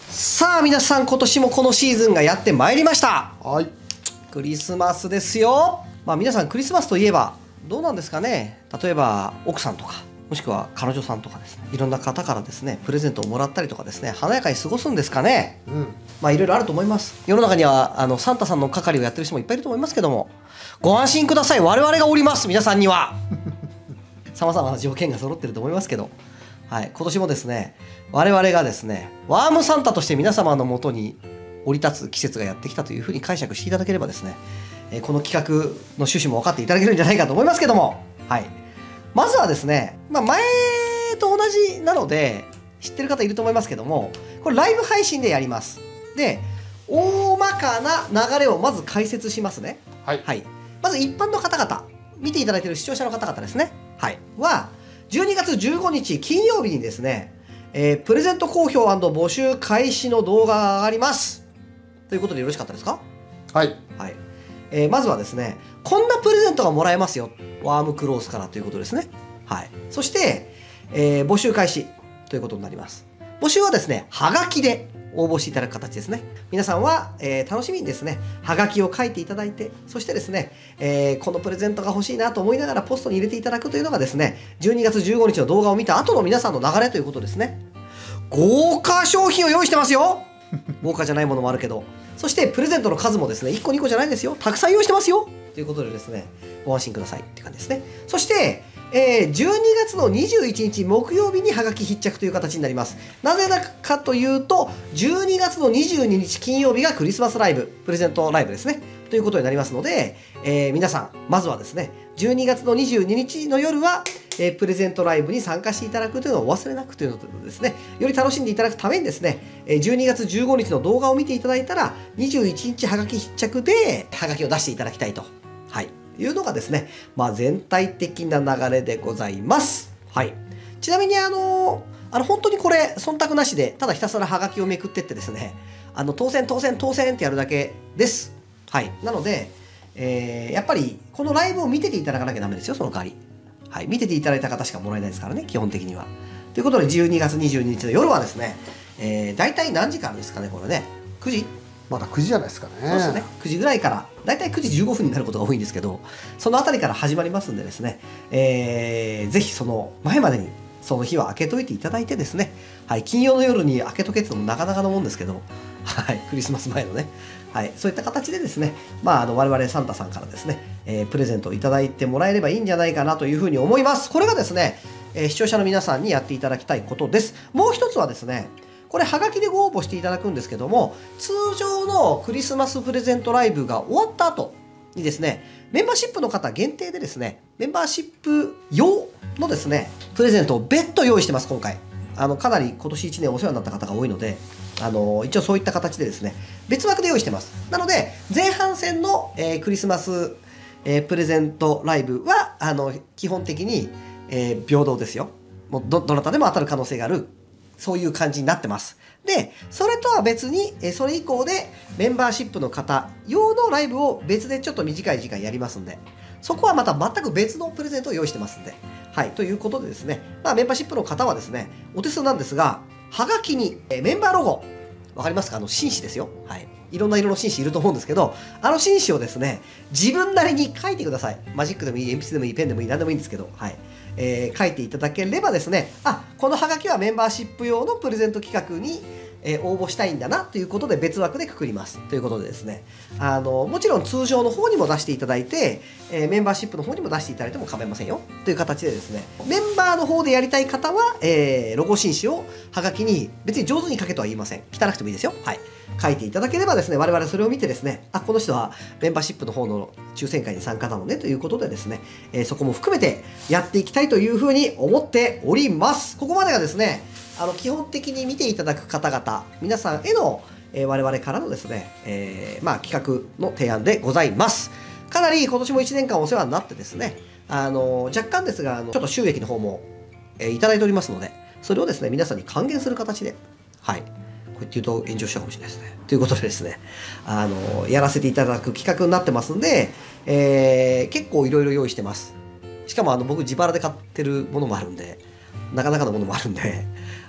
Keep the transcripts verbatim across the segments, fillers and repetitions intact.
さあ皆さん、今年もこのシーズンがやってまいりました。 はい。 クリスマスですよ。まあ皆さんクリスマスといえばどうなんですかね。例えば奥さんとか、もしくは彼女さんとかですね、いろんな方からですねプレゼントをもらったりとかですね、華やかに過ごすんですかね。 うん。 まあいろいろあると思います。世の中にはあのサンタさんの係をやってる人もいっぱいいると思いますけども、ご安心ください。我々がおります。皆さんにはさまざまな条件が揃ってると思いますけど、はい、今年もですね我々がですねワームサンタとして皆様のもとに降り立つ季節がやってきたというふうに解釈していただければですね、えーこの企画の趣旨も分かっていただけるんじゃないかと思いますけども、はい、まずはですね、まあ、前と同じなので知ってる方いると思いますけども、これライブ配信でやります。で、大まかな流れをまず解説しますね。 はい。 はい、まず一般の方々、見ていただいている視聴者の方々ですね、はい、はじゅうにがつじゅうごにち金曜日にですね、えープレゼント公表&募集開始の動画が上がりますということでよろしかったですか。 はい。 はい、えーまずはですね、こんなプレゼントがもらえますよ、ワームクロースからということですね。はい、そして、えー募集開始ということになります。募集はですね、はがきで応募していただく形ですね。皆さんは、えー楽しみにですね、はがきを書いていただいて、そしてですね、えーこのプレゼントが欲しいなと思いながらポストに入れていただくというのがですね、じゅうにがつじゅうごにちの動画を見た後の皆さんの流れということですね。豪華商品を用意してますよ。豪華じゃないものもあるけど、そしてプレゼントの数もですね、いっこにこじゃないですよ、たくさん用意してますよということでですね、ご安心くださいっていう感じですね。そしてえーじゅうにがつのにじゅういちにち木曜日にはがき必着という形になります。なぜだかというと、じゅうにがつのにじゅうににち金曜日がクリスマスライブ、プレゼントライブですね。ということになりますので、えー皆さん、まずはですね、じゅうにがつのにじゅうににちの夜は、えープレゼントライブに参加していただくというのをお忘れなくというのとですね、より楽しんでいただくためにですね、えーじゅうにがつじゅうごにちの動画を見ていただいたら、にじゅういちにちはがき必着で、はがきを出していただきたいと。はい。いうのがですね、まあ、全体的な流れでございます。はい。ちなみにあのあの本当にこれ忖度なしで、ただひたすらはがきをめくってってですね、あの当選当選当選ってやるだけです。はい。なので、えーやっぱりこのライブを見てていただかなきゃダメですよ、その代わり。はい。見てていただいた方しかもらえないですからね、基本的には。ということでじゅうにがつにじゅうににちの夜はですね、えー、大体何時からですかね、これね。くじまだくじじゃないですかね。 そうですね、くじぐらいから、だいたいくじじゅうごふんになることが多いんですけど、そのあたりから始まりますんでですね、えーぜひその前までに、その日は開けといていただいてですね、はい、金曜の夜に開けとけってのもなかなかのもんですけど、はい、クリスマス前のね、はい、そういった形でですね、まあ、あの我々サンタさんからですね、えープレゼントをいただいてもらえればいいんじゃないかなというふうに思います。これがですね、えー視聴者の皆さんにやっていただきたいことです。もう一つはですね、これはがきでご応募していただくんですけども、通常のクリスマスプレゼントライブが終わった後にですね、メンバーシップの方限定でですね、メンバーシップ用のですね、プレゼントを別途用意してます、今回。あの、かなり今年いちねんお世話になった方が多いので、あの、一応そういった形でですね、別枠で用意してます。なので、前半戦の、えークリスマス、えープレゼントライブは、あの、基本的に、えー平等ですよ。もうど、どなたでも当たる可能性がある、そういう感じになってます。で、それとは別に、えそれ以降でメンバーシップの方用のライブを別でちょっと短い時間やりますんで、そこはまた全く別のプレゼントを用意してますんで、はい、ということでですね、まあ、メンバーシップの方はですね、お手数なんですが、はがきにえメンバーロゴ、わかりますか？あの、紳士ですよ。はい。いろんな色の紳士いると思うんですけど、あの紳士をですね、自分なりに書いてください。マジックでもいい、鉛筆でもいい、ペンでもいい、何でもいいんですけど、はい。えー書いていただければですね、あ、このハガキはメンバーシップ用のプレゼント企画に、えー応募したいんだなということで別枠でくくりますということでですね、あのもちろん通常の方にも出していただいて、えーメンバーシップの方にも出していただいても構いませんよという形でですね、メンバーの方でやりたい方は、えーロゴ印紙をハガキに別に上手に書けとは言いません。汚くてもいいですよ。はい。書いていただければですね、我々それを見てですね、あ、この人はメンバーシップの方の抽選会に参加なのねということでですね、えーそこも含めてやっていきたいというふうに思っております。ここまでがですね、あの基本的に見ていただく方々、皆さんへの、えー我々からのですね、えーまあ、企画の提案でございます。かなり今年もいちねんかんお世話になってですね、あの若干ですが、あのちょっと収益の方も、えーいただいておりますので、それをですね、皆さんに還元する形で、はい。こうやって言うと炎上しちゃうかもしれないですね。ということでですね、あのやらせていただく企画になってますんで、えー結構いろいろ用意してます。しかもあの僕自腹で買ってるものもあるんで、なかなかのものもあるんで、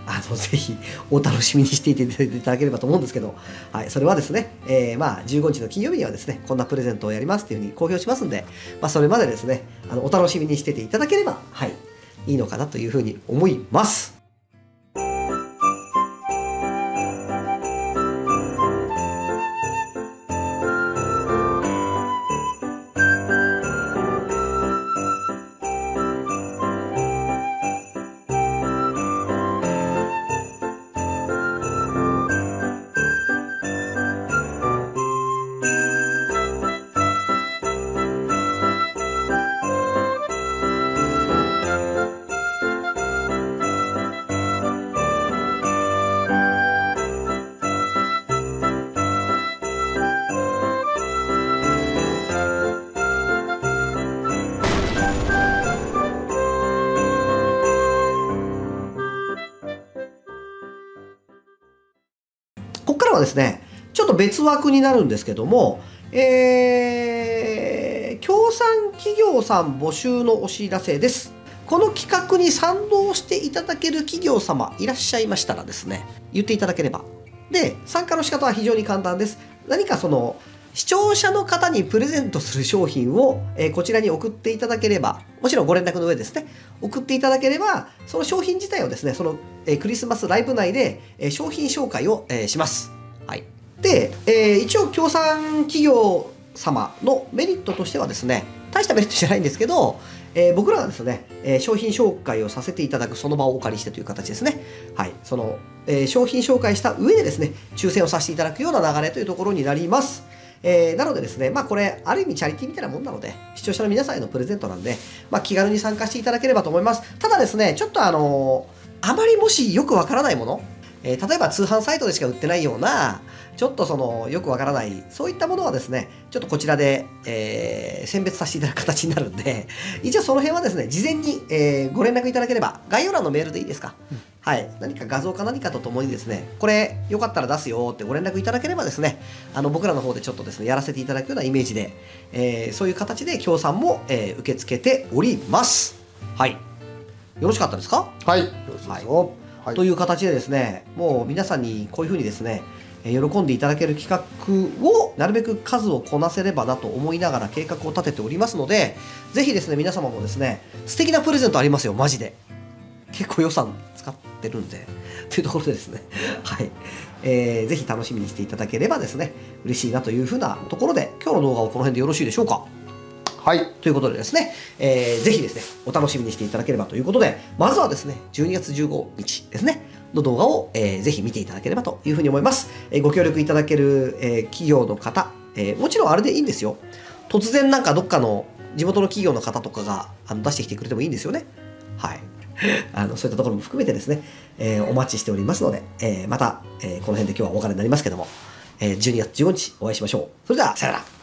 あのぜひお楽しみにしていていただければと思うんですけど、はい、それはですね、えー、まあじゅうごにちの金曜日にはですね、こんなプレゼントをやりますっていうふうに公表しますんで、まあ、それまでですね、あのお楽しみにしてていただければ、はい、いいのかなというふうに思います。ここからはですね、ちょっと別枠になるんですけども、えー、協賛企業さん募集のお知らせです。この企画に賛同していただける企業様いらっしゃいましたらですね、言っていただければ。で、参加の仕方は非常に簡単です。何かその、視聴者の方にプレゼントする商品を、えー、こちらに送っていただければ、もちろんご連絡の上ですね、送っていただければ、その商品自体をですね、その、えー、クリスマスライブ内で、えー、商品紹介を、えー、します。はい。で、えー、一応協賛企業様のメリットとしてはですね、大したメリットじゃないんですけど、えー、僕らがですね、えー、商品紹介をさせていただくその場をお借りしてという形ですね。はい。その、えー、商品紹介した上でですね、抽選をさせていただくような流れというところになります。えー、なのでですね、まあこれ、ある意味チャリティーみたいなもんなので、視聴者の皆さんへのプレゼントなんで、まあ気軽に参加していただければと思います。ただですね、ちょっとあのー、あまりもしよくわからないもの、えー、例えば通販サイトでしか売ってないような、ちょっとその、よくわからない、そういったものはですね、ちょっとこちらで、えー、選別させていただく形になるんで、一応その辺はですね、事前に、えー、ご連絡いただければ、概要欄のメールでいいですか、うん、はい。何か画像か何かとともにですね、これよかったら出すよってご連絡いただければですね、あの僕らの方でちょっとですね、やらせていただくようなイメージで、えー、そういう形で協賛も、えー、受け付けております。はい。よろしかったですか？ はい。よろしいですよ。はいはい、という形でですね、もう皆さんにこういうふうにですね、喜んでいただける企画をなるべく数をこなせればなと思いながら計画を立てておりますので、ぜひですね、皆様もですね、素敵なプレゼントありますよ、マジで。結構予算使ってるんで、というところでですね、はい。えー、ぜひ楽しみにしていただければですね、嬉しいなというふうなところで、今日の動画をこの辺でよろしいでしょうか。 はい。 ということでですね、えー、ぜひですね、お楽しみにしていただければということで、まずはですね、じゅうにがつじゅうごにちですね、の動画を、えー、ぜひ見ていただければというふうに思います。えー、ご協力いただける、えー、企業の方、えー、もちろんあれでいいんですよ。突然なんかどっかの地元の企業の方とかがあの出してきてくれてもいいんですよね。はい。あのそういったところも含めてですね、えー、お待ちしておりますので、えー、また、えー、この辺で今日はお別れになりますけども、えー、じゅうにがつじゅうごにちお会いしましょう。それでは、さよなら。